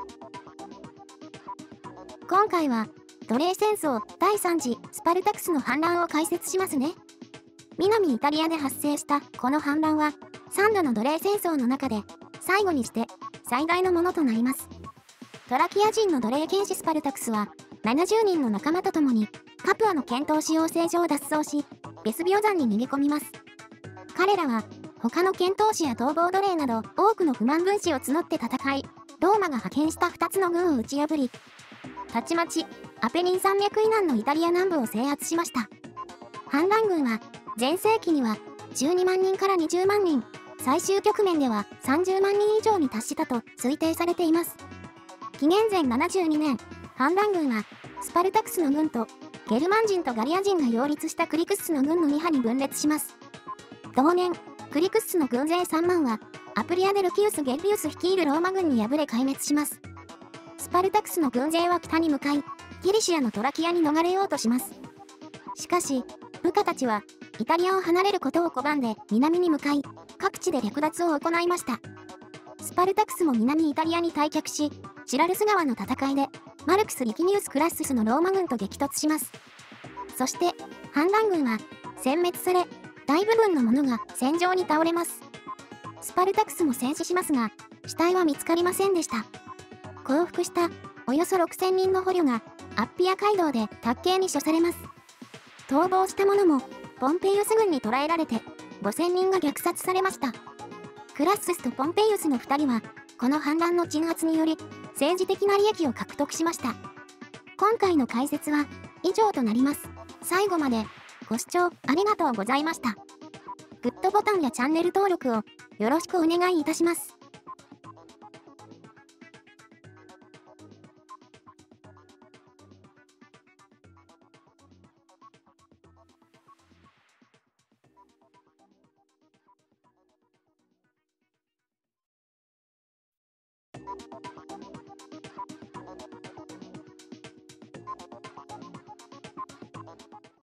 今回は奴隷戦争第3次スパルタクスの反乱を解説しますね。南イタリアで発生したこの反乱は3度の奴隷戦争の中で最後にして最大のものとなります。トラキア人の奴隷剣士スパルタクスは70人の仲間と共にカプアの剣闘使用聖所を脱走しベスビオ山に逃げ込みます。彼らは他の剣闘士や逃亡奴隷など多くの不満分子を募って戦い、ローマが派遣した2つの軍を打ち破り、たちまちアペニン山脈以南のイタリア南部を制圧しました。反乱軍は全盛期には12万人から20万人、最終局面では30万人以上に達したと推定されています。紀元前72年、反乱軍はスパルタクスの軍とゲルマン人とガリア人が擁立したクリクッスの軍の2派に分裂します。同年、クリクッスの軍勢3万はアプリア・デ・ルキウス・ゲッリウス率いるローマ軍に敗れ壊滅します。スパルタクスの軍勢は北に向かい、ギリシアのトラキアに逃れようとします。しかし、部下たちはイタリアを離れることを拒んで南に向かい、各地で略奪を行いました。スパルタクスも南イタリアに退却し、シラルス川の戦いでマルクス・リキニウス・クラッススのローマ軍と激突します。そして、反乱軍は殲滅され、大部分の者が戦場に倒れます。スパルタクスも戦死しますが、死体は見つかりませんでした。降伏したおよそ6000人の捕虜がアッピア街道で卓刑に処されます。逃亡した者もポンペイウス軍に捕らえられて5000人が虐殺されました。クラッススとポンペイウスの2人はこの反乱の鎮圧により政治的な利益を獲得しました。今回の解説は以上となります。最後までご視聴ありがとうございました。グッドボタンやチャンネル登録をよろしくお願いいたします。